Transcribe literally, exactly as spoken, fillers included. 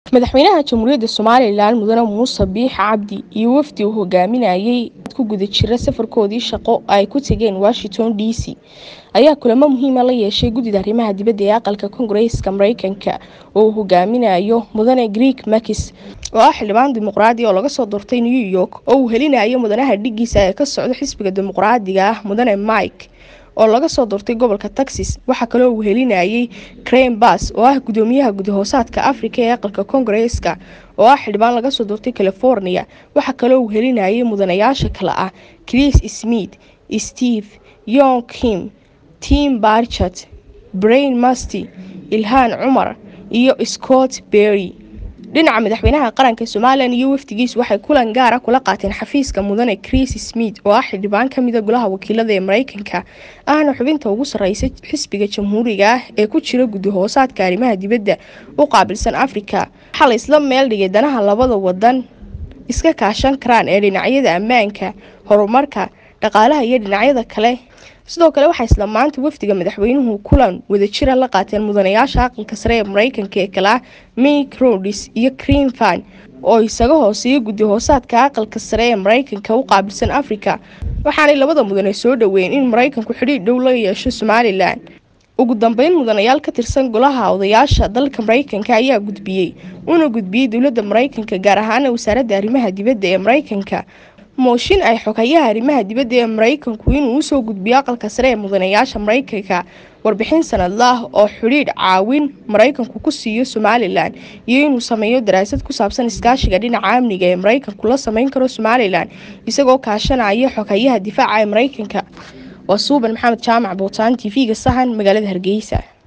madaxweynaha jamhuuriyadda Soomaaliland mudane Muuse Biix Cabdi iyo wafdi uu hogaaminayay ku guda jira safarkoodii shaqo ay ku tageen Washington D C ayaa kulamo muhiim ah la yeeshay gudida arrimaha dibadda ee aqalka Koongareeska Mareykanka oo uu hogaaminayo mudane Greg Marcus oo ah xildhibaan dimuqraadi oo laga soo doortay New York oo uu helinayo mudanaha dhigiisa ee ka socda xisbiga dimuqraadiga ah mudane Mike oo laga soo doortay gobolka Texas. waxa kale oo uu helinayay Crane Bass oo ah gudoomiyaha gudahoosaadka Afrika ee aqalka Koongareeska oo ah xildhibaan laga soo doortay California. waxa kale oo uu helinayay mudanayaasha kala ah Chris Smith, Steve Young Kim, Tim Burchett, Brian Masti, Ilhan Umar iyo Scott Berry. dhinaca madaxweynaha qaranka Soomaaliland iyo wafdigiisu waxay kulan gaar ah kula qaateen xafiiska mudane Chris Smith oo ah xildhibaan ka mid ah golaha wakiilada ee Mareykanka ahna xubinta ugu sareysa xisbiga jamhuuriga ah ee ku jira gudahoosaadka arrimaha dibadda u qaabilsan Afrika. waxa la isla meel dhigay danaha labada wadan iska kaashan karaan ee dhinacyada ammaanka, horumarka, dhaqaalaha iyo dhinacyada kale. sidoo kale waxa isla maanta wafdiga madaxweynuhu kulan wadajir ah la qaateen mudanayaasha aqalka sare ee Mareykanka ee kala Mike Rhodes iyo Chris Van oo isaga hooseeya gudahoosaadka aqalka sare ee Mareykanka u qaabilsan Afrika. waxaanay labada mudane soo dhaweeyeen in Mareykanku xiriir dhow la yeesho Soomaaliland. ugu dambeyn mudanayaal ka tirsan golaha odayaasha dalka Mareykanka ayaa gudbiyay una gudbiyay dawladda Mareykanka gaar ahaan wasaaradda arrimaha dibadda ee Mareykanka mooshin ay xogayaha arrimaha dibadda ee Mareykanku inuu u soo gudbiyo aqalka sare ee mudanayaasha Mareykanka warbixin sanad ah oo xiriir caawin Mareykanku ku siiyo Soomaaliland iyo inuu sameeyo daraasad ku saabsan iskaashiga dhinaca amniga ee Mareykanku la sameyn karo Soomaaliland isagoo kaashanaya xogayaha difaaca ee Mareykanka. waa Suuban Maxamed Jaamac Bootaan T V-ga Sahan magaalada Hargeysa.